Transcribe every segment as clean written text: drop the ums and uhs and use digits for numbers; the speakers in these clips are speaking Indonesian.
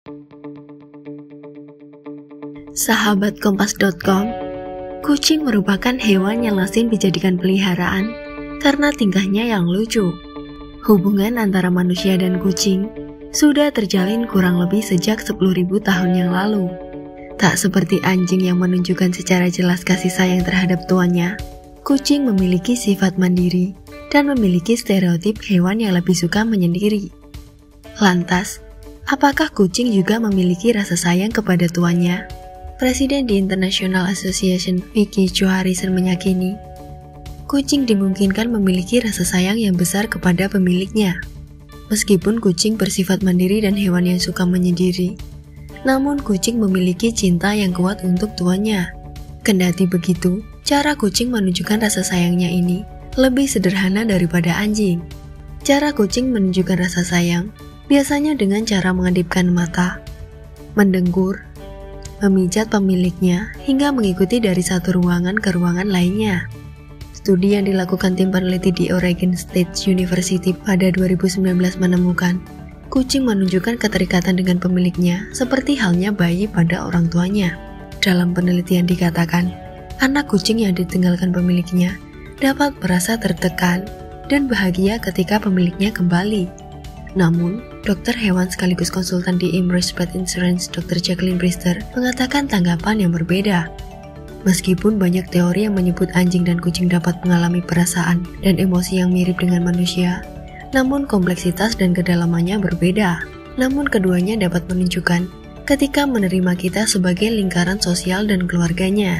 Sahabat Kompas.com, kucing merupakan hewan yang lazim dijadikan peliharaan karena tingkahnya yang lucu. Hubungan antara manusia dan kucing sudah terjalin kurang lebih sejak 10.000 tahun yang lalu. Tak seperti anjing yang menunjukkan secara jelas kasih sayang terhadap tuannya, kucing memiliki sifat mandiri dan memiliki stereotip hewan yang lebih suka menyendiri. Lantas, apakah kucing juga memiliki rasa sayang kepada tuannya? Presiden di International Association Vicky Joharison meyakini, kucing dimungkinkan memiliki rasa sayang yang besar kepada pemiliknya. Meskipun kucing bersifat mandiri dan hewan yang suka menyendiri, namun kucing memiliki cinta yang kuat untuk tuannya. Kendati begitu, cara kucing menunjukkan rasa sayangnya ini lebih sederhana daripada anjing. Cara kucing menunjukkan rasa sayang biasanya dengan cara mengedipkan mata, mendengkur, memijat pemiliknya, hingga mengikuti dari satu ruangan ke ruangan lainnya. Studi yang dilakukan tim peneliti di Oregon State University pada 2019 menemukan, kucing menunjukkan keterikatan dengan pemiliknya seperti halnya bayi pada orang tuanya. Dalam penelitian dikatakan, anak kucing yang ditinggalkan pemiliknya dapat merasa tertekan dan bahagia ketika pemiliknya kembali. Namun, dokter hewan sekaligus konsultan di Emirates Pet Insurance, Dr. Jacqueline Brister, mengatakan tanggapan yang berbeda. Meskipun banyak teori yang menyebut anjing dan kucing dapat mengalami perasaan dan emosi yang mirip dengan manusia, namun kompleksitas dan kedalamannya berbeda. Namun keduanya dapat menunjukkan ketika menerima kita sebagai lingkaran sosial dan keluarganya.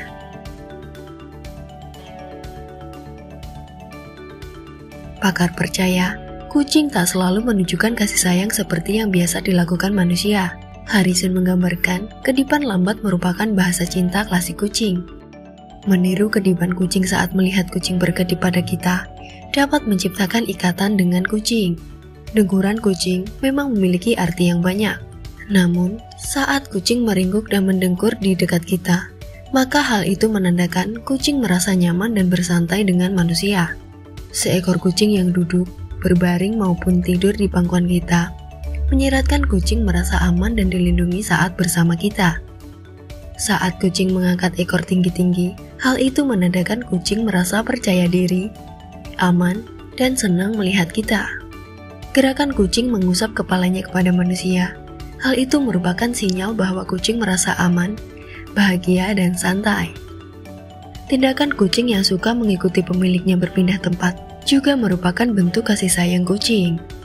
Pakar percaya, kucing tak selalu menunjukkan kasih sayang seperti yang biasa dilakukan manusia. Harrison menggambarkan, kedipan lambat merupakan bahasa cinta klasik kucing. Meniru kedipan kucing saat melihat kucing berkedip pada kita, dapat menciptakan ikatan dengan kucing. Dengkuran kucing memang memiliki arti yang banyak. Namun, saat kucing meringkuk dan mendengkur di dekat kita, maka hal itu menandakan kucing merasa nyaman dan bersantai dengan manusia. Seekor kucing yang duduk, berbaring maupun tidur di pangkuan kita, menyiratkan kucing merasa aman dan dilindungi saat bersama kita. Saat kucing mengangkat ekor tinggi-tinggi, hal itu menandakan kucing merasa percaya diri, aman, dan senang melihat kita. Gerakan kucing mengusap kepalanya kepada manusia. Hal itu merupakan sinyal bahwa kucing merasa aman, bahagia, dan santai. Tindakan kucing yang suka mengikuti pemiliknya berpindah tempat juga merupakan bentuk kasih sayang kucing.